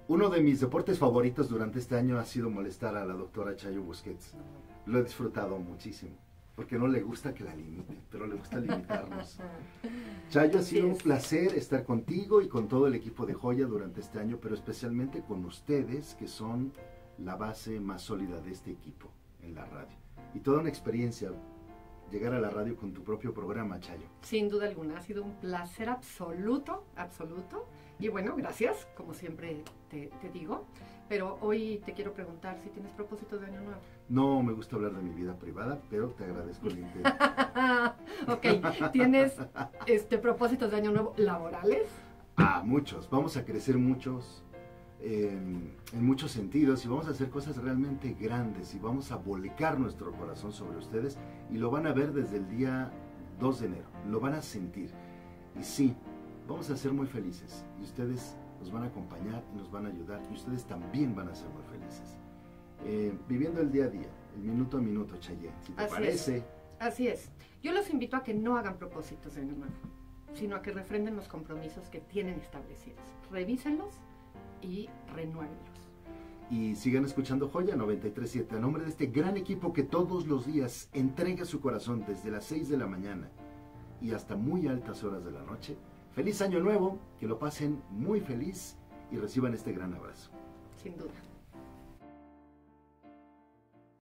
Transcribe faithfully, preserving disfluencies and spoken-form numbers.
Uno de mis deportes favoritos durante este año ha sido molestar a la doctora Chayo Busquets. Lo he disfrutado muchísimo, porque no le gusta que la limiten, pero le gusta limitarnos. Chayo, ha sido un placer estar contigo y con todo el equipo de Joya durante este año, pero especialmente con ustedes, que son la base más sólida de este equipo en la radio. Y toda una experiencia llegar a la radio con tu propio programa, Chayo. Sin duda alguna, ha sido un placer absoluto, absoluto. Y bueno, gracias, como siempre te, te digo. Pero hoy te quiero preguntar si tienes propósitos de año nuevo. No me gusta hablar de mi vida privada, pero te agradezco el intento. Ok, ¿tienes este, propósitos de año nuevo laborales? Ah, muchos. Vamos a crecer muchos, eh, en muchos sentidos, y vamos a hacer cosas realmente grandes, y vamos a volcar nuestro corazón sobre ustedes, y lo van a ver desde el día dos de enero, lo van a sentir. Y sí, vamos a ser muy felices, y ustedes nos van a acompañar y nos van a ayudar, y ustedes también van a ser muy felices. Eh, viviendo el día a día, el minuto a minuto, Chayenne, si te Así parece. Es. Así es. Yo los invito a que no hagan propósitos de año nuevo, sino a que refrenden los compromisos que tienen establecidos. Revísenlos y renuévenlos. Y sigan escuchando Joya noventa y tres punto siete a nombre de este gran equipo que todos los días entrega su corazón desde las seis de la mañana y hasta muy altas horas de la noche. Feliz año nuevo, que lo pasen muy feliz y reciban este gran abrazo. Sin duda.